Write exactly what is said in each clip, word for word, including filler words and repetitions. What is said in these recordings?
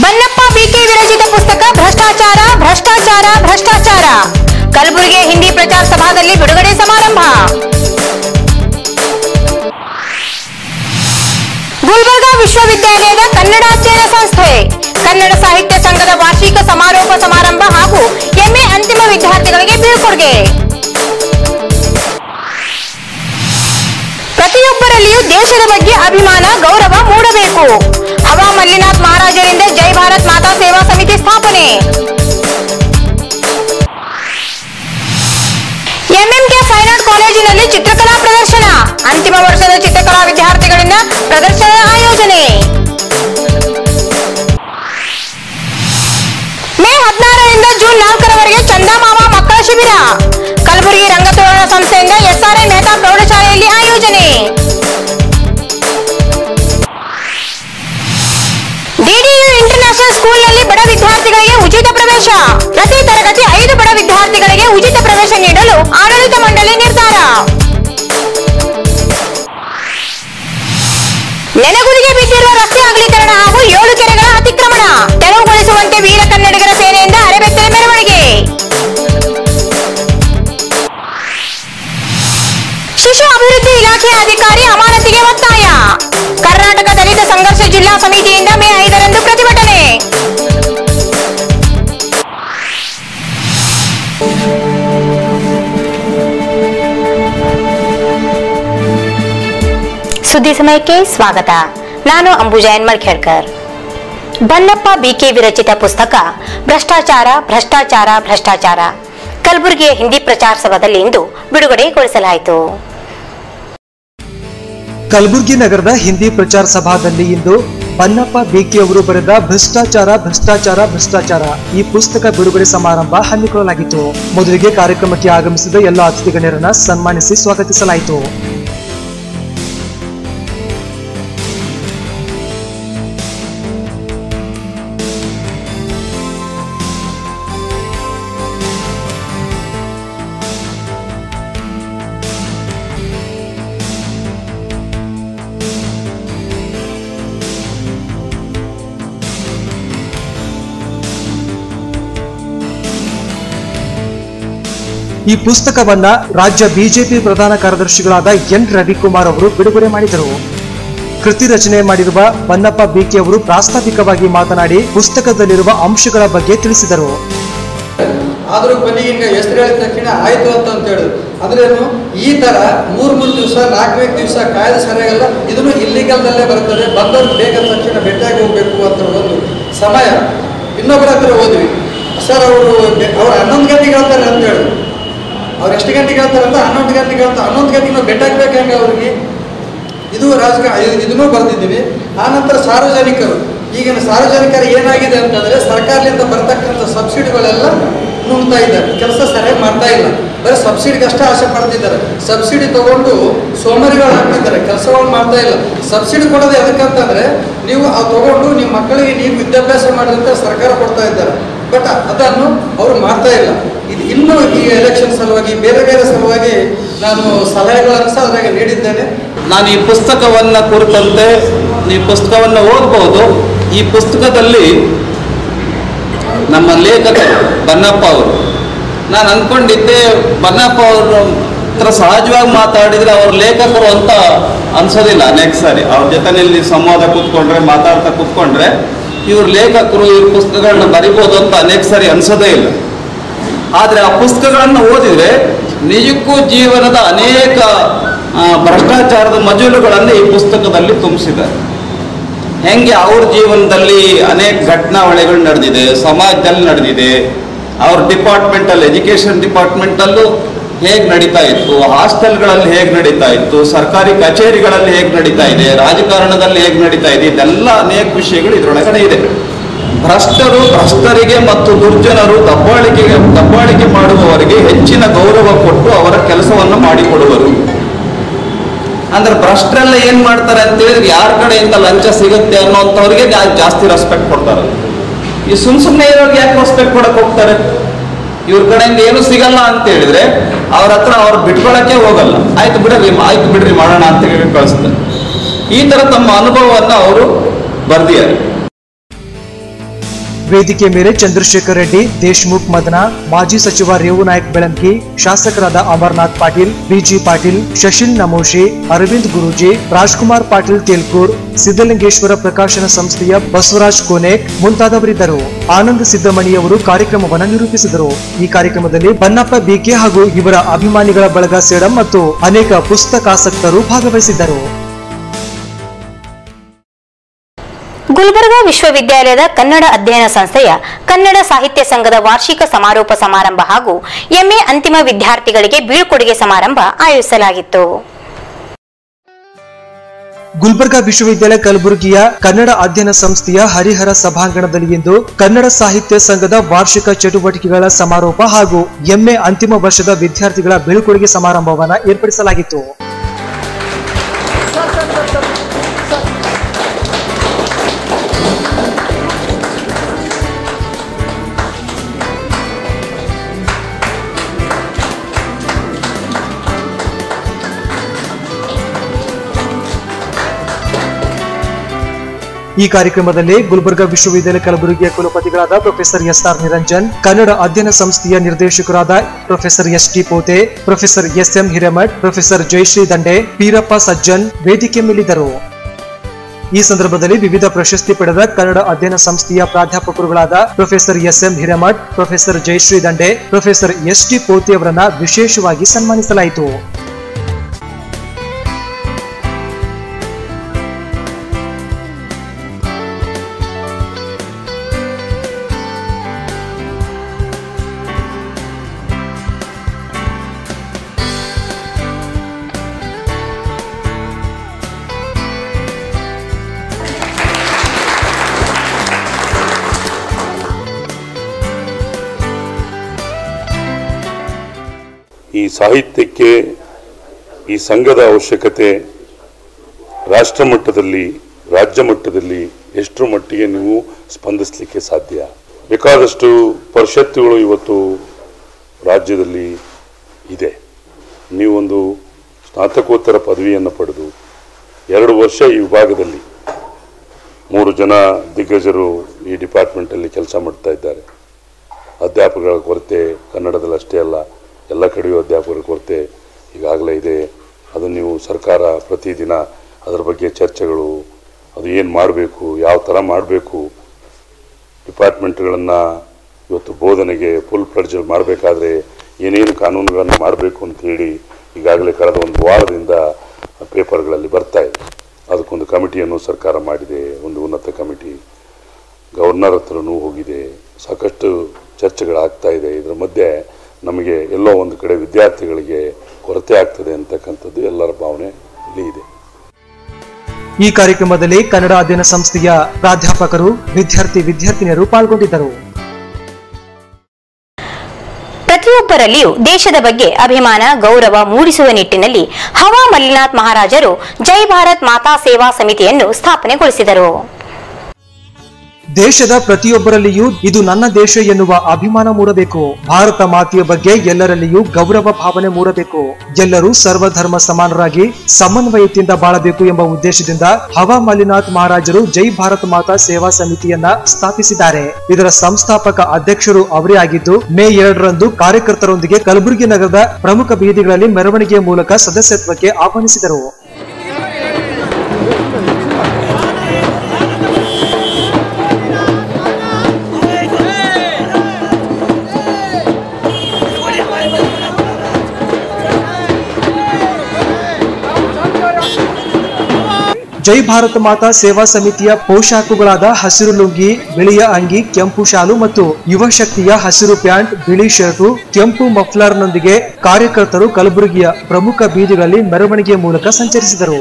ಬನ್ನಪ್ಪ B K ವಿರಚಿತ ಪುಸ್ತಕ ಭ್ರಷ್ಟಾಚಾರ ಭ್ರಷ್ಟಾಚಾರ ಭ್ರಷ್ಟಾಚಾರ ಕಲಬುರಗಿ ಹಿಂದಿ ಪ್ರಚಾರ ಸಭಾದಲ್ಲಿ ಬಿಡುಗಡೆ ಸಮಾರಂಭ. ಗುಲ್ಬರ್ಗಾ ವಿಶ್ವವಿದ್ಯಾಲಯದ ಕನ್ನಡ ಅಧ್ಯಯನ ಸಂಸ್ಥೆ ಕನ್ನಡ ಸಾಹಿತ್ಯ ಸಂಘದ ವಾರ್ಷಿಕ ಸಮಾರೋಪ ಸಮಾರಂಭ ಹಾಗೂ ಎಂಎ ಅಂತಿಮ ವಿದ್ಯಾರ್ಥಿಗಳಿಗೆ ಬೀಳ್ಕೊಡುಗೆ. ಪ್ರತಿಯೊಬ್ಬರಲ್ಲಿಯೂ ದೇಶದ ಬಗ್ಗೆ ಅಭಿಮಾನ ಗೌರವ ಮೂಡಬೇಕು. ಹವಾ ಮಲ್ಲಿನಾಥ್ ಮಹಾರಾಜರಿಂದ ಜೈ ಭಾರತ್ ಮಾತಾ ಸೇವಾ ಸಮಿತಿ ಸ್ಥಾಪನೆ. ಎಂಎಂಕೆ ಫೈನ್ ಆರ್ಟ್ ಕಾಲೇಜಿನಲ್ಲಿ ಚಿತ್ರಕಲಾ ಪ್ರದರ್ಶನ ಅಂತಿಮ ವರ್ಷದ ಚಿತ್ರಕಲಾ ವಿದ್ಯಾರ್ಥಿಗಳಿಂದ ಪ್ರದರ್ಶನ ಆಯೋಜನೆ. ಮೇ ಹದಿನಾರರಿಂದ ಜೂನ್ ನಾಲ್ಕರವರೆಗೆ ಚಂದಮಾಮ ಮಕ್ಕಳ ಶಿಬಿರ ಕಲಬುರಗಿ ರಂಗತೋರಣ ಸಂಸ್ಥೆಯಿಂದ ಎಸ್ಆರ್ಐ ಮೆಹ್ತಾ ಪ್ರೌಢಶಾಲೆಯಲ್ಲಿ ಆಯೋಜನೆ. ಡಿಡಿಯು ಇಂಟರ್ನ್ಯಾಷನಲ್ ಸ್ಕೂಲ್ನಲ್ಲಿ ಬಡ ವಿದ್ಯಾರ್ಥಿಗಳಿಗೆ ಉಚಿತ ಪ್ರವೇಶ. ಪ್ರತಿ ತರಗತಿ ಐದು ಬಡ ವಿದ್ಯಾರ್ಥಿಗಳಿಗೆ ಉಚಿತ ಪ್ರವೇಶ ನೀಡಲು ಆಡಳಿತ ಮಂಡಳಿ ನಿರ್ಧಾರ. ನೆನೆಗುದಿಗೆ ಬಿದ್ದಿರುವ ರಸ್ತೆ ಅಗಲೀಕರಣ ಹಾಗೂ ಏಳು ಕೆರೆಗಳ ಅತಿಕ್ರಮಣ ತೆರವುಗೊಳಿಸುವಂತೆ ವೀರ ಕನ್ನಡಿಗರ ಸೇನೆಯಿಂದ ಅರೆಬೆತ್ತಲೆ ಮೆರವಣಿಗೆ. ಶಿಶು ಅಭಿವೃದ್ಧಿ ಇಲಾಖೆಯ ಅಧಿಕಾರಿ ಅಮಾನತಿಗೆ ಒತ್ತಾಯ. ಕರ್ನಾಟಕ ದಲಿತ ಸಂಘರ್ಷ ಜಿಲ್ಲಾ ಸಮಿತಿಯಿಂದ ಮೇ ಐದರಂದು ಪ್ರತಿಭಟನೆ. ಸುದ್ದಿ ಸಮಯಕ್ಕೆ ಸ್ವಾಗತ. ನಾನು ಅಂಬುಜಾ ಎನ್ ಮಲ್ಖೇಡ್ಕರ್. ಬನ್ನಪ್ಪ ಬಿಕೆ ವಿರಚಿತ ಪುಸ್ತಕ ಭ್ರಷ್ಟಾಚಾರ ಭ್ರಷ್ಟಾಚಾರ ಭ್ರಷ್ಟಾಚಾರ ಕಲಬುರಗಿಯ ಹಿಂದಿ ಪ್ರಚಾರ ಸಭಾದಲ್ಲಿ ಇಂದು ಬಿಡುಗಡೆಗೊಳಿಸಲಾಯಿತು. ಕಲಬುರಗಿ ನಗರದ ಹಿಂದಿ ಪ್ರಚಾರ ಸಭಾದಲ್ಲಿ ಇಂದು ಬನ್ನಪ್ಪ ಬಿಕೆ ಅವರು ಬರೆದ ಭ್ರಷ್ಟಾಚಾರ ಭ್ರಷ್ಟಾಚಾರ ಭ್ರಷ್ಟಾಚಾರ ಈ ಪುಸ್ತಕ ಬಿಡುಗಡೆ ಸಮಾರಂಭ ಹಮ್ಮಿಕೊಳ್ಳಲಾಗಿತ್ತು. ಮೊದಲಿಗೆ ಕಾರ್ಯಕ್ರಮಕ್ಕೆ ಆಗಮಿಸಿದ ಎಲ್ಲ ಅತಿಥಿ ಗಣ್ಯರನ್ನ ಸನ್ಮಾನಿಸಿ ಸ್ವಾಗತಿಸಲಾಯಿತು. ಈ ಪುಸ್ತಕವನ್ನ ರಾಜ್ಯ ಬಿಜೆಪಿ ಪ್ರಧಾನ ಕಾರ್ಯದರ್ಶಿಗಳಾದ ಎನ್ ರವಿಕುಮಾರ್ ಅವರು ಬಿಡುಗಡೆ ಮಾಡಿದರು. ಕೃತಿ ರಚನೆ ಮಾಡಿರುವ ಬನ್ನಪ್ಪ ಬಿಕೆ ಅವರು ಪ್ರಾಸ್ತಾವಿಕವಾಗಿ ಮಾತನಾಡಿ ಪುಸ್ತಕದಲ್ಲಿರುವ ಅಂಶಗಳ ಬಗ್ಗೆ ತಿಳಿಸಿದರು. ಆದ್ರೂ ಕೊನೆಗೆ ಹಿಂಗ ಹೆಸರು ಹೇಳಿದ ತಕ್ಷಣ ಆಯ್ತು ಅಂತ ಅಂತ ಹೇಳಿದ್ರು. ಅಂದ್ರೇನು, ಈ ತರ ಮೂರ್ ಮೂರು ದಿವಸ ನಾಲ್ಕೈದು ದಿವಸ ಕಾಯ್ದೆ ಸರಿಯಾಗಲ್ಲ, ಇದನ್ನು ಇಲ್ಲಿಗಲ್ದಲ್ಲೇ ಬರ್ತದೆ. ಬಂದವ್ರು ಬೇಗ ತಕ್ಷಣ ಭೇಟಿಯಾಗಿ ಹೋಗ್ಬೇಕು ಅಂತ ಒಂದು ಸಮಯ. ಇನ್ನೊಬ್ಬರ ಹತ್ರ ಹೋದ್ವಿ, ಸರ್ ಅವರು ಅವ್ರು ಹನ್ನೊಂದು ಗಂಟೆಗೆ ಹೇಳ್ತಾರೆ ಅಂತ ಹೇಳಿದ್ರು. ಅವ್ರು ಎಷ್ಟು ಗಂಟೆಗೆ ಹೇಳ್ತಾರೆ ಅಂತ ಹನ್ನೊಂದು ಗಂಟೆಗೆ ಹೇಳ್ತಾರೆ. ಹನ್ನೊಂದು ಗಂಟೆಗೆ ನಾವು ಭೇಟಿಯಾಗಬೇಕು ಹೆಂಗೆ ಅವ್ರಿಗೆ? ಇದು ರಾಜಕಾರಣ, ಇದನ್ನೂ ಬರ್ತಿದ್ದೀವಿ. ಆನಂತರ ಸಾರ್ವಜನಿಕರು, ಈಗಿನ ಸಾರ್ವಜನಿಕರು ಏನಾಗಿದೆ ಅಂತಂದ್ರೆ ಸರ್ಕಾರದಿಂದ ಬರ್ತಕ್ಕಂಥ ಸಬ್ಸಿಡಿಗಳೆಲ್ಲ ನುಂಗ್ತಾ ಇದ್ದಾರೆ, ಕೆಲಸ ಸರಿಯಾಗಿ ಮಾಡ್ತಾ ಇಲ್ಲ. ಬರೀ ಸಬ್ಸಿಡಿಗಷ್ಟೇ ಆಸೆ ಪಡ್ತಿದ್ದಾರೆ. ಸಬ್ಸಿಡಿ ತಗೊಂಡು ಸೋಮಾರಿಗಳು ಹಾಕ್ತಿದ್ದಾರೆ, ಕೆಲಸಗಳು ಮಾಡ್ತಾ ಇಲ್ಲ. ಸಬ್ಸಿಡಿ ಕೊಡೋದು ಎದಕ್ಕಂತಂದ್ರೆ ನೀವು ಅವು ತಗೊಂಡು ನಿಮ್ಮ ಮಕ್ಕಳಿಗೆ ನೀವು ವಿದ್ಯಾಭ್ಯಾಸ ಮಾಡಿದಂತೆ ಸರ್ಕಾರ ಕೊಡ್ತಾ ಇದ್ದಾರೆ. ಬಟ್ ಅದನ್ನು ಅವರು ಮಾಡ್ತಾ ಇಲ್ಲ. ಇದು ಇನ್ನೂ ಈ ಎಲೆಕ್ಷನ್ ಸಲುವಾಗಿ ಬೇರೆ ಬೇರೆ ಸಲುವಾಗಿ ನಾನು ಸಲಹೆಗಳನ್ನು ಸಹ ಅದ್ರಾಗ ನೀಡಿದ್ದೇನೆ. ನಾನು ಈ ಪುಸ್ತಕವನ್ನು ಕುರಿತಂತೆ ಈ ಪುಸ್ತಕವನ್ನು ಓದಬಹುದು. ಈ ಪುಸ್ತಕದಲ್ಲಿ ನಮ್ಮ ಲೇಖಕರು ಬನ್ನಪ್ಪ ಅವರು, ನಾನು ಅಂದ್ಕೊಂಡಿದ್ದೆ ಬನ್ನಪ್ಪ ಅವ್ರ ಹತ್ರ ಸಹಜವಾಗಿ ಮಾತಾಡಿದರೆ ಅವ್ರ ಲೇಖಕರು ಅಂತ ಅನ್ಸೋದಿಲ್ಲ. ಅನೇಕ ಸಾರಿ ಅವ್ರ ಜೊತೆಯಲ್ಲಿ ಸಂವಾದ ಕೂತ್ಕೊಂಡ್ರೆ ಮಾತಾಡ್ತಾ ಕೂತ್ಕೊಂಡ್ರೆ ಇವ್ರ ಲೇಖಕರು ಇವ್ರ ಪುಸ್ತಕಗಳನ್ನ ಬರಿಬೋದು ಅಂತ ಅನೇಕ ಸಾರಿ ಅನ್ಸೋದೇ ಇಲ್ಲ. ಆದರೆ ಆ ಪುಸ್ತಕಗಳನ್ನು ಓದಿದರೆ ನಿಜಕ್ಕೂ ಜೀವನದ ಅನೇಕ ಭ್ರಷ್ಟಾಚಾರದ ಮಜಲುಗಳನ್ನು ಈ ಪುಸ್ತಕದಲ್ಲಿ ತುಂಬಿಸಿದ್ದಾರೆ. ಹೆಂಗೆ ಅವ್ರ ಜೀವನದಲ್ಲಿ ಅನೇಕ ಘಟನಾವಳಿಗಳು ನಡೆದಿದೆ, ಸಮಾಜದಲ್ಲಿ ನಡೆದಿದೆ, ಅವ್ರ ಡಿಪಾರ್ಟ್ಮೆಂಟಲ್ಲಿ ಎಜುಕೇಷನ್ ಡಿಪಾರ್ಟ್ಮೆಂಟಲ್ಲೂ ಹೇಗೆ ನಡೀತಾ ಇತ್ತು, ಹಾಸ್ಟೆಲ್ಗಳಲ್ಲಿ ಹೇಗೆ ನಡೀತಾ ಇತ್ತು, ಸರ್ಕಾರಿ ಕಚೇರಿಗಳಲ್ಲಿ ಹೇಗೆ ನಡೀತಾ ಇದೆ, ರಾಜಕಾರಣದಲ್ಲಿ ಹೇಗೆ ನಡೀತಾ ಇದೆ, ಇದೆಲ್ಲ ಅನೇಕ ವಿಷಯಗಳು ಇದರೊಳಗಡೆ ಇದೆ. ಭ್ರಷ್ಟರು ಭ್ರಷ್ಟರಿಗೆ ಮತ್ತು ದುರ್ಜನರು ದಬ್ಬಾಳಿಕೆಗೆ ದಬ್ಬಾಳಿಕೆ ಮಾಡುವವರಿಗೆ ಹೆಚ್ಚಿನ ಗೌರವ ಕೊಟ್ಟು ಅವರ ಕೆಲಸವನ್ನು ಮಾಡಿಕೊಡುವರು. ಅಂದ್ರೆ ಭ್ರಷ್ಟರೆಲ್ಲ ಏನ್ ಮಾಡ್ತಾರೆ ಅಂತ ಹೇಳಿದ್ರೆ ಯಾರ ಕಡೆಯಿಂದ ಲಂಚ ಸಿಗುತ್ತೆ ಅನ್ನೋಂಥವ್ರಿಗೆ ಜಾಸ್ತಿ ರೆಸ್ಪೆಕ್ಟ್ ಕೊಡ್ತಾರೆ. ಈ ಸುಮ್ ಸುಮ್ಮನೆ ಇರೋರಿಗೆ ಯಾಕೆ ರೆಸ್ಪೆಕ್ಟ್ ಕೊಡಕ್ ಹೋಗ್ತಾರೆ? ಇವ್ರ ಕಡೆಯಿಂದ ಏನು ಸಿಗಲ್ಲ ಅಂತ ಹೇಳಿದ್ರೆ ಅವ್ರ ಹತ್ರ ಅವ್ರು ಬಿಟ್ಕೊಳಕ್ಕೆ ಹೋಗಲ್ಲ. ಆಯ್ತು ಬಿಡ್ರಿ ಆಯ್ತು ಬಿಡ್ರಿ ಮಾಡೋಣ ಅಂತ ಹೇಳಿ ಕಳಿಸ್ತಾರೆ. ಈ ತರ ತಮ್ಮ ಅನುಭವವನ್ನು ಅವರು ಬರ್ದಿದ್ದಾರೆ. ವೇದಿಕೆ ಮೇಲೆ ಚಂದ್ರಶೇಖರ್ ರೆಡ್ಡಿ, ದೇಶ್ಮುಖ್ ಮದನ, ಮಾಜಿ ಸಚಿವ ರೇವು ನಾಯಕ್ ಬೆಳಂಕಿ, ಶಾಸಕರಾದ ಅಮರ್ನಾಥ್ ಪಾಟೀಲ್, ಬಿಜಿ ಪಾಟೀಲ್, ಶಶಿಲ್ ನಮೋಶಿ, ಅರವಿಂದ್ ಗುರೂಜಿ, ರಾಜ್ಕುಮಾರ್ ಪಾಟೀಲ್ ತೇಲ್ಕೂರ್, ಸಿದ್ದಲಿಂಗೇಶ್ವರ ಪ್ರಕಾಶನ ಸಂಸ್ಥೆಯ ಬಸವರಾಜ್ ಕೋನೇಕ್ ಮುಂತಾದವರಿದ್ದರು. ಆನಂದ್ ಸಿದ್ದಮಣಿಯವರು ಕಾರ್ಯಕ್ರಮವನ್ನು ನಿರೂಪಿಸಿದರು. ಈ ಕಾರ್ಯಕ್ರಮದಲ್ಲಿ ಬನ್ನಪ್ಪ ಬಿಕೆ ಹಾಗೂ ಇವರ ಅಭಿಮಾನಿಗಳ ಬಳಗ ಸೇಡಂ ಮತ್ತು ಅನೇಕ ಪುಸ್ತಕಾಸಕ್ತರು ಭಾಗವಹಿಸಿದ್ದರು. ಗುಲ್ಬರ್ಗಾ ವಿಶ್ವವಿದ್ಯಾಲಯದ ಕನ್ನಡ ಅಧ್ಯಯನ ಸಂಸ್ಥೆಯ ಕನ್ನಡ ಸಾಹಿತ್ಯ ಸಂಘದ ವಾರ್ಷಿಕ ಸಮಾರೋಪ ಸಮಾರಂಭ ಹಾಗೂ ಎಂಎ ಅಂತಿಮ ವಿದ್ಯಾರ್ಥಿಗಳಿಗೆ ಬೀಳ್ಕೊಡುಗೆ ಸಮಾರಂಭ ಆಯೋಜಿಸಲಾಗಿತ್ತು. ಗುಲ್ಬರ್ಗಾ ವಿಶ್ವವಿದ್ಯಾಲಯ ಕಲಬುರಗಿಯ ಕನ್ನಡ ಅಧ್ಯಯನ ಸಂಸ್ಥೆಯ ಹರಿಹರ ಸಭಾಂಗಣದಲ್ಲಿ ಇಂದು ಕನ್ನಡ ಸಾಹಿತ್ಯ ಸಂಘದ ವಾರ್ಷಿಕ ಚಟುವಟಿಕೆಗಳ ಸಮಾರೋಪ ಹಾಗೂ ಎಂಎ ಅಂತಿಮ ವರ್ಷದ ವಿದ್ಯಾರ್ಥಿಗಳ ಬೀಳ್ಕೊಡುಗೆ ಸಮಾರಂಭವನ್ನು ಏರ್ಪಡಿಸಲಾಗಿತ್ತು. ಈ ಕಾರ್ಯಕ್ರಮದಲ್ಲಿ ಗುಲ್ಬರ್ಗಾ ವಿಶ್ವವಿದ್ಯಾಲಯ ಕಲಬುರಗಿಯ ಕುಲಪತಿಗಳಾದ professor S R Niranjan, Kannada ಅಧ್ಯಯನ ಸಂಸ್ಥೆಯ ನಿರ್ದೇಶಕರಾದ professor S T Pote, professor S M Hiremath, professor Jayashree Dande, Pirappa Sajjan ವೇದಿಕೆ ಮೇಲಿದ್ದರು. ಈ ಸಂದರ್ಭದಲ್ಲಿ ವಿವಿಧ ಪ್ರಶಸ್ತಿ ಪಡೆದ ಕನ್ನಡ ಅಧ್ಯಯನ ಸಂಸ್ಥೆಯ ಪ್ರಾಧ್ಯಾಪಕರುಗಳಾದ professor S M Hiremath, professor Jayashree Dande, professor S T ಪೋತೆ ಅವರನ್ನ ವಿಶೇಷವಾಗಿ ಸನ್ಮಾನಿಸಲಾಯಿತು. ಈ ಸಾಹಿತ್ಯಕ್ಕೆ ಈ ಸಂಘದ ಅವಶ್ಯಕತೆ ರಾಷ್ಟ್ರ ಮಟ್ಟದಲ್ಲಿ, ರಾಜ್ಯ ಮಟ್ಟದಲ್ಲಿ ಎಷ್ಟರ ಮಟ್ಟಿಗೆ ನೀವು ಸ್ಪಂದಿಸಲಿಕ್ಕೆ ಸಾಧ್ಯ? ಬೇಕಾದಷ್ಟು ಪರಿಷತ್ತುಗಳು ಇವತ್ತು ರಾಜ್ಯದಲ್ಲಿ ಇದೆ. ನೀವೊಂದು ಸ್ನಾತಕೋತ್ತರ ಪದವಿಯನ್ನು ಪಡೆದು ಎರಡು ವರ್ಷ ಈ ವಿಭಾಗದಲ್ಲಿ ಮೂರು ಜನ ದಿಗ್ಗಜರು ಈ ಡಿಪಾರ್ಟ್ಮೆಂಟಲ್ಲಿ ಕೆಲಸ ಮಾಡ್ತಾ ಇದ್ದಾರೆ. ಅಧ್ಯಾಪಕರ ಕೊರತೆ ಕನ್ನಡದಲ್ಲಿ ಅಷ್ಟೇ ಅಲ್ಲ, ಎಲ್ಲ ಕಡೆಯೂ ಅಧ್ಯಾಪಕರ ಕೊರತೆ ಈಗಾಗಲೇ ಇದೆ. ಅದು ನೀವು ಸರ್ಕಾರ ಪ್ರತಿದಿನ ಅದರ ಬಗ್ಗೆ ಚರ್ಚೆಗಳು, ಅದು ಏನು ಮಾಡಬೇಕು, ಯಾವ ಥರ ಮಾಡಬೇಕು, ಡಿಪಾರ್ಟ್ಮೆಂಟ್ಗಳನ್ನು ಇವತ್ತು ಬೋಧನೆಗೆ ಫುಲ್ ಫ್ಲೆಡ್ಜ್ ಮಾಡಬೇಕಾದ್ರೆ ಏನೇನು ಕಾನೂನುಗಳನ್ನು ಮಾಡಬೇಕು ಅಂತೇಳಿ ಈಗಾಗಲೇ ಕಳೆದ ಒಂದು ವಾರದಿಂದ ಪೇಪರ್ಗಳಲ್ಲಿ ಬರ್ತಾ ಇದೆ. ಅದಕ್ಕೊಂದು ಕಮಿಟಿಯನ್ನು ಸರ್ಕಾರ ಮಾಡಿದೆ, ಒಂದು ಉನ್ನತ ಕಮಿಟಿ ಗವರ್ನರ್ ಹತ್ರನೂ ಹೋಗಿದೆ, ಸಾಕಷ್ಟು ಚರ್ಚೆಗಳಾಗ್ತಾ ಇದೆ. ಇದರ ಮಧ್ಯೆ ನಮಗೆ ಎಲ್ಲೋ ಒಂದು ಕಡೆ ವಿದ್ಯಾರ್ಥಿಗಳಿಗೆ ಕೊರತೆ ಆಗ್ತದೆ ಅಂತಕ್ಕಂಥದ್ದು ಎಲ್ಲರ ಭಾವನೆ ಇಲ್ಲಿ ಇದೆ. ಈ ಕಾರ್ಯಕ್ರಮದಲ್ಲಿ ಕನ್ನಡ ಅಧ್ಯಯನ ಸಂಸ್ಥೆಯ ಪ್ರಾಧ್ಯಾಪಕರು, ವಿದ್ಯಾರ್ಥಿ ವಿದ್ಯಾರ್ಥಿನಿಯರು ಪಾಲ್ಗೊಂಡಿದ್ದರು. ಪ್ರತಿಯೊಬ್ಬರಲ್ಲಿಯೂ ದೇಶದ ಬಗ್ಗೆ ಅಭಿಮಾನ, ಗೌರವ ಮೂಡಿಸುವ ನಿಟ್ಟಿನಲ್ಲಿ ಹವಾ ಮಲ್ಲಿನಾಥ್ ಮಹಾರಾಜರು ಜೈ ಭಾರತ್ ಮಾತಾ ಸೇವಾ ಸಮಿತಿಯನ್ನು ಸ್ಥಾಪನೆಗೊಳಿಸಿದರು. ದೇಶದ ಪ್ರತಿಯೊಬ್ಬರಲ್ಲಿಯೂ ಇದು ನನ್ನ ದೇಶ ಎನ್ನುವ ಅಭಿಮಾನ ಮೂಡಬೇಕು. ಭಾರತ ಮಾತೆಯ ಬಗ್ಗೆ ಎಲ್ಲರಲ್ಲಿಯೂ ಗೌರವ ಭಾವನೆ ಮೂಡಬೇಕು. ಎಲ್ಲರೂ ಸರ್ವಧರ್ಮ ಸಮಾನರಾಗಿ ಸಮನ್ವಯತೆಯಿಂದ ಬಾಳಬೇಕು ಎಂಬ ಉದ್ದೇಶದಿಂದ ಹವಾ ಮಲ್ಲಿನಾಥ್ ಮಹಾರಾಜರು ಜೈ ಭಾರತ್ ಮಾತಾ ಸೇವಾ ಸಮಿತಿಯನ್ನ ಸ್ಥಾಪಿಸಿದ್ದಾರೆ. ಇದರ ಸಂಸ್ಥಾಪಕ ಅಧ್ಯಕ್ಷರು ಅವರೇ ಆಗಿದ್ದು, ಮೇ ಎರಡರಂದು ಕಾರ್ಯಕರ್ತರೊಂದಿಗೆ ಕಲಬುರಗಿ ನಗರದ ಪ್ರಮುಖ ಬೀದಿಗಳಲ್ಲಿ ಮೆರವಣಿಗೆಯ ಮೂಲಕ ಸದಸ್ಯತ್ವಕ್ಕೆ ಆಹ್ವಾನಿಸಿದರು. ಜೈ ಭಾರತ ಮಾತಾ ಸೇವಾ ಸಮಿತಿಯ ಪೋಷಾಕುಗಳಾದ ಹಸಿರು ಲುಂಗಿ, ಬಿಳಿಯ ಅಂಗಿ, ಕೆಂಪು ಶಾಲು ಮತ್ತು ಯುವ ಶಕ್ತಿಯ ಹಸಿರು ಪ್ಯಾಂಟ್, ಬಿಳಿ ಶರ್ಟು, ಕೆಂಪು ಮಫ್ಲರ್ನೊಂದಿಗೆ ಕಾರ್ಯಕರ್ತರು ಕಲಬುರಗಿಯ ಪ್ರಮುಖ ಬೀದಿಗಳಲ್ಲಿ ಮೆರವಣಿಗೆಯ ಮೂಲಕ ಸಂಚರಿಸಿದರು.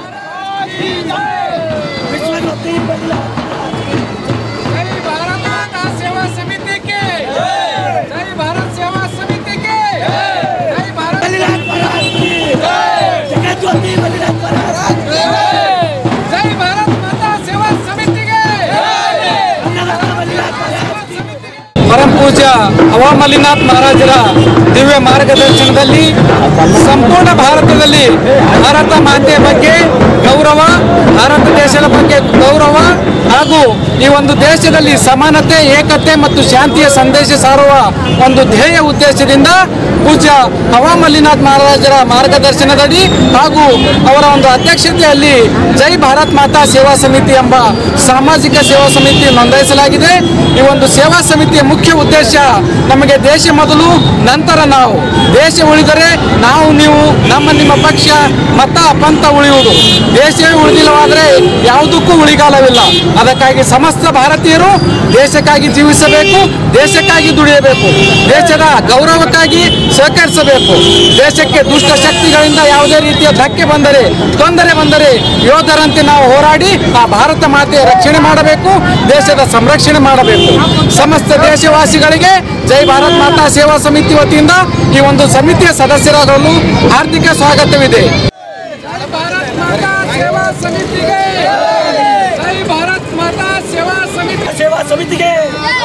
ಪರಮ ಪೂಜ್ಯ ಹವಾ ಮಲ್ಲಿನಾಥ್ ಮಹಾರಾಜರ ದಿವ್ಯ ಮಾರ್ಗದರ್ಶನದಲ್ಲಿ ಸಂಪೂರ್ಣ ಭಾರತದಲ್ಲಿ ಭಾರತ ಮಾತೆಯ ಬಗ್ಗೆ ಗೌರವ, ಭಾರತ ದೇಶದ ಬಗ್ಗೆ ಗೌರವ ಹಾಗೂ ಈ ಒಂದು ದೇಶದಲ್ಲಿ ಸಮಾನತೆ, ಏಕತೆ ಮತ್ತು ಶಾಂತಿಯ ಸಂದೇಶ ಸಾರುವ ಒಂದು ಧ್ಯೇಯ ಉದ್ದೇಶದಿಂದ ಪೂಜ್ಯ ಹವಾಮಲ್ಲಿನಾಥ್ ಮಹಾರಾಜರ ಮಾರ್ಗದರ್ಶನದಡಿ ಹಾಗೂ ಅವರ ಒಂದು ಅಧ್ಯಕ್ಷತೆಯಲ್ಲಿ ಜೈ ಭಾರತ್ ಮಾತಾ ಸೇವಾ ಸಮಿತಿ ಎಂಬ ಸಾಮಾಜಿಕ ಸೇವಾ ಸಮಿತಿ ನೋಂದಾಯಿಸಲಾಗಿದೆ. ಈ ಒಂದು ಸೇವಾ ಸಮಿತಿಯ ಮುಖ್ಯ ಉದ್ದೇಶ ನಮಗೆ ದೇಶ ಮೊದಲು, ನಂತರ ನಾವು. ದೇಶ ಉಳಿದರೆ ನಾವು ನೀವು, ನಮ್ಮ ನಿಮ್ಮ ಪಕ್ಷ ಮತ ಪಂಥ ಉಳಿಯುವುದು. ದೇಶವೇ ಉಳಿದಿಲ್ಲವಾದರೆ ಯಾವುದಕ್ಕೂ ಉಳಿಗಾಲವಿಲ್ಲ. ಅದಕ್ಕಾಗಿ ಸಮಸ್ತ ಭಾರತೀಯರು ದೇಶಕ್ಕಾಗಿ ಜೀವಿಸಬೇಕು, ದೇಶಕ್ಕಾಗಿ ದುಡಿಯಬೇಕು, ದೇಶದ ಗೌರವಕ್ಕಾಗಿ ಸಹಕರಿಸಬೇಕು. ದೇಶಕ್ಕೆ ದುಷ್ಟ ಶಕ್ತಿಗಳಿಂದ ಯಾವುದೇ ರೀತಿಯ ಧಕ್ಕೆ ಬಂದರೆ, ತೊಂದರೆ ಬಂದರೆ ಯೋಧರಂತೆ ನಾವು ಹೋರಾಡಿ ಆ ಭಾರತ ಮಾತೆಯ ರಕ್ಷಣೆ ಮಾಡಬೇಕು, ದೇಶದ ಸಂರಕ್ಷಣೆ ಮಾಡಬೇಕು. ಸಮಸ್ತ ದೇಶವಾಸಿಗಳಿಗೆ ಜೈ ಭಾರತ್ ಮಾತಾ ಸೇವಾ ಸಮಿತಿ ವತಿಯಿಂದ ಈ ಒಂದು ಸಮಿತಿಯ ಸದಸ್ಯರಾಗಲು ಹಾರ್ದಿಕ ಸ್ವಾಗತವಿದೆ. ಜೈ ಭಾರತ್ ಮಾತಾ ಸೇವಾ ಸಮಿತಿಗೆ, ಜೈ ಭಾರತ್ ಮಾತಾ ಸೇವಾ ಸಮಿತಿ ಸೇವಾ ಸಮಿತಿಗೆ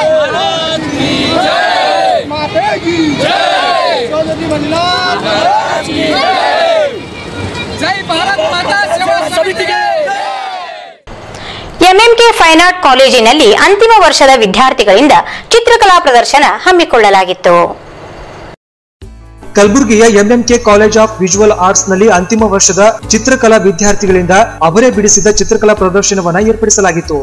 ಜೈ ಭಾರತ್ ಮಾತಾ ಸೇವಾ ಸಮಿತಿಗೆ. ಎಂಎಂಕೆ ಫೈನ್ ಆರ್ಟ್ ಕಾಲೇಜಿನಲ್ಲಿ ಅಂತಿಮ ವರ್ಷದ ವಿದ್ಯಾರ್ಥಿಗಳಿಂದ ಚಿತ್ರಕಲಾ ಪ್ರದರ್ಶನ ಹಮ್ಮಿಕೊಳ್ಳಲಾಗಿತ್ತು. ಕಲಬುರಗಿಯ MMK college of visual arts ನಲ್ಲಿ ಅಂತಿಮ ವರ್ಷದ ಚಿತ್ರಕಲಾ ವಿದ್ಯಾರ್ಥಿಗಳಿಂದ ಅವರೇ ಬಿಡಿಸಿದ ಚಿತ್ರಕಲಾ ಪ್ರದರ್ಶನವನ್ನು ಏರ್ಪಡಿಸಲಾಗಿತ್ತು.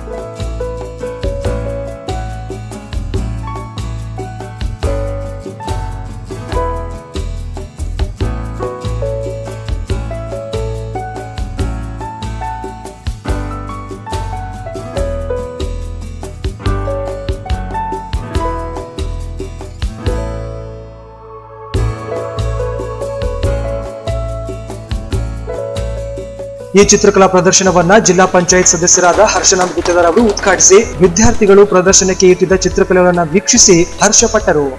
ಈ ಚಿತ್ರಕಲಾ ಪ್ರದರ್ಶನವನ್ನ ಜಿಲ್ಲಾ ಪಂಚಾಯತ್ ಸದಸ್ಯರಾದ ಹರ್ಷನಾಥ್ ಗುತ್ತೇದಾರ್ ಅವರು ಉದ್ಘಾಟಿಸಿ ವಿದ್ಯಾರ್ಥಿಗಳು ಪ್ರದರ್ಶನಕ್ಕೆ ಇಟ್ಟಿದ್ದ ಚಿತ್ರಕಲೆಗಳನ್ನು ವೀಕ್ಷಿಸಿ ಹರ್ಷಪಟ್ಟರು.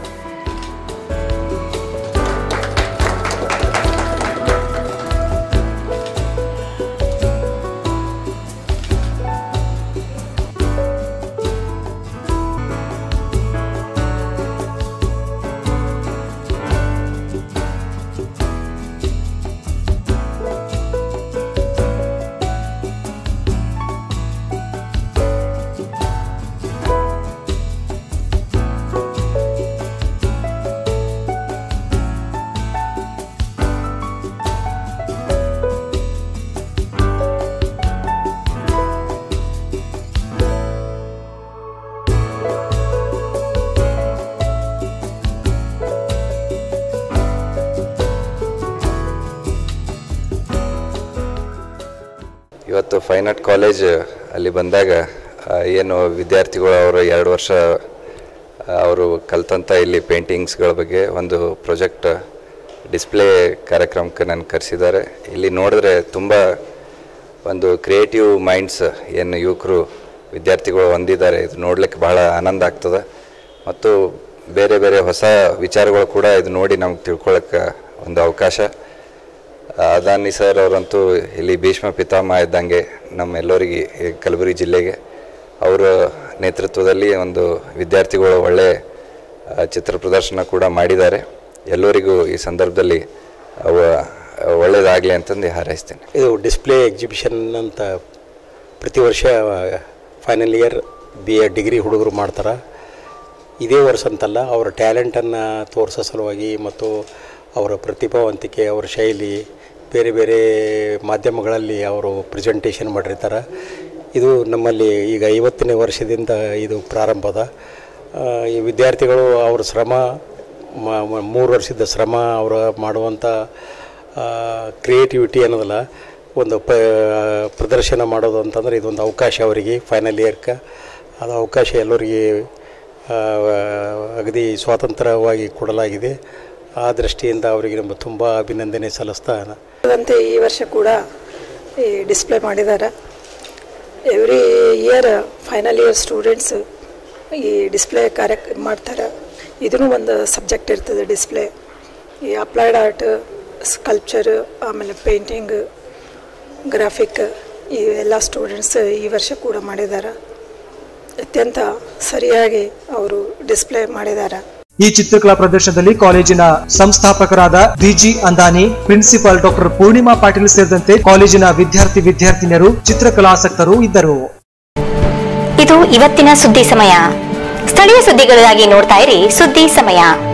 ಇವತ್ತು ಫೈನ್ ಆರ್ಟ್ ಕಾಲೇಜ್ ಅಲ್ಲಿ ಬಂದಾಗ ಏನು ವಿದ್ಯಾರ್ಥಿಗಳು ಅವರು ಎರಡು ವರ್ಷ ಅವರು ಕಲ್ತಂಥ ಇಲ್ಲಿ ಪೇಂಟಿಂಗ್ಸ್ಗಳ ಬಗ್ಗೆ ಒಂದು ಪ್ರಾಜೆಕ್ಟ್ ಡಿಸ್ಪ್ಲೇ ಕಾರ್ಯಕ್ರಮಕ್ಕೆ ನಾನು ಕರೆಸಿದ್ದಾರೆ. ಇಲ್ಲಿ ನೋಡಿದ್ರೆ ತುಂಬ ಒಂದು ಕ್ರಿಯೇಟಿವ್ ಮೈಂಡ್ಸ್ ಏನು ಯುವಕರು ವಿದ್ಯಾರ್ಥಿಗಳು ಹೊಂದಿದ್ದಾರೆ, ಇದು ನೋಡಲಿಕ್ಕೆ ಭಾಳ ಆನಂದ ಆಗ್ತದೆ ಮತ್ತು ಬೇರೆ ಬೇರೆ ಹೊಸ ವಿಚಾರಗಳು ಕೂಡ ಇದು ನೋಡಿ ನಮ್ಗೆ ತಿಳ್ಕೊಳ್ಳೋಕ್ಕೆ ಒಂದು ಅವಕಾಶ. ಅದಾನಿ ಸರ್ ಅವರಂತೂ ಇಲ್ಲಿ ಭೀಷ್ಮ ಪಿತಾಮಹ ಇದ್ದಂಗೆ ನಮ್ಮೆಲ್ಲರಿಗೆ ಕಲಬುರಗಿ ಜಿಲ್ಲೆಗೆ. ಅವರ ನೇತೃತ್ವದಲ್ಲಿ ಒಂದು ವಿದ್ಯಾರ್ಥಿಗಳು ಒಳ್ಳೆಯ ಚಿತ್ರ ಪ್ರದರ್ಶನ ಕೂಡ ಮಾಡಿದ್ದಾರೆ. ಎಲ್ಲರಿಗೂ ಈ ಸಂದರ್ಭದಲ್ಲಿ ಒಳ್ಳೆಯದಾಗಲಿ ಅಂತಂದು ಹಾರೈಸ್ತೇನೆ. ಇದು ಡಿಸ್ಪ್ಲೇ ಎಕ್ಸಿಬಿಷನ್ ಅಂತ ಪ್ರತಿ ವರ್ಷ final year B A degree ಹುಡುಗರು ಮಾಡ್ತಾರೆ. ಇದೇ ವರ್ಷ ಅಂತಲ್ಲ, ಅವರ ಟ್ಯಾಲೆಂಟನ್ನು ತೋರಿಸೋ ಸಲುವಾಗಿ ಮತ್ತು ಅವರ ಪ್ರತಿಭಾವಂತಿಕೆ, ಅವರ ಶೈಲಿ ಬೇರೆ ಬೇರೆ ಮಾಧ್ಯಮಗಳಲ್ಲಿ ಅವರು ಪ್ರೆಸೆಂಟೇಷನ್ ಮಾಡಿರ್ತಾರೆ. ಇದು ನಮ್ಮಲ್ಲಿ ಈಗ ಐವತ್ತನೇ ವರ್ಷದಿಂದ ಇದು ಪ್ರಾರಂಭದ. ಈ ವಿದ್ಯಾರ್ಥಿಗಳು ಅವ್ರ ಶ್ರಮ, ಮೂರು ವರ್ಷದ ಶ್ರಮ, ಅವರು ಮಾಡುವಂಥ ಕ್ರಿಯೇಟಿವಿಟಿ ಅನ್ನೋದಲ್ಲ, ಒಂದು ಪ ಪ್ರದರ್ಶನ ಮಾಡೋದು ಅಂತಂದರೆ ಇದೊಂದು ಅವಕಾಶ ಅವರಿಗೆ ಫೈನಲ್ ಇಯರ್ಗೆ. ಅದು ಅವಕಾಶ ಎಲ್ಲರಿಗೆ ಅಗದಿ ಸ್ವಾತಂತ್ರ್ಯವಾಗಿ ಕೊಡಲಾಗಿದೆ. ಆ ದೃಷ್ಟಿಯಿಂದ ಅವರಿಗೆ ನಮ್ಮ ತುಂಬ ಅಭಿನಂದನೆ ಸಲ್ಲಿಸ್ತಾ. ಅಂತೆ ಈ ವರ್ಷ ಕೂಡ ಈ ಡಿಸ್ಪ್ಲೇ ಮಾಡಿದ್ದಾರೆ. Every year final year students ಈ ಡಿಸ್ಪ್ಲೇ ಕಾರ್ಯ ಮಾಡ್ತಾರೆ. ಇದೂ ಒಂದು ಸಬ್ಜೆಕ್ಟ್ ಇರ್ತದೆ ಡಿಸ್ಪ್ಲೇ. ಈ ಅಪ್ಲೈಡ್ ಆರ್ಟ್, ಸ್ಕಲ್ಪ್ಚರ್, ಆಮೇಲೆ ಪೇಂಟಿಂಗ್, ಗ್ರಾಫಿಕ್ ಈ ಎಲ್ಲ ಸ್ಟೂಡೆಂಟ್ಸ್ ಈ ವರ್ಷ ಕೂಡ ಮಾಡಿದ್ದಾರೆ. ಅತ್ಯಂತ ಸರಿಯಾಗಿ ಅವರು ಡಿಸ್ಪ್ಲೇ ಮಾಡಿದ್ದಾರೆ. ಈ ಚಿತ್ರಕಲಾ ಪ್ರದರ್ಶನದಲ್ಲಿ ಕಾಲೇಜಿನ ಸಂಸ್ಥಾಪಕರಾದ D G Andani, principal doctor Poornima Patil ಸೇರಿದಂತೆ ಕಾಲೇಜಿನ ವಿದ್ಯಾರ್ಥಿ ವಿದ್ಯಾರ್ಥಿನಿಯರು, ಚಿತ್ರಕಲಾಸಕ್ತರು ಇದ್ದರು. ಇದು ಇವತ್ತಿನ ಸುದ್ದಿ ಸಮಯ. ಸ್ಥಳೀಯ ಸುದ್ದಿಗಳಿಗಾಗಿ ನೋಡ್ತಾ ಇರಿ ಸುದ್ದಿ ಸಮಯ.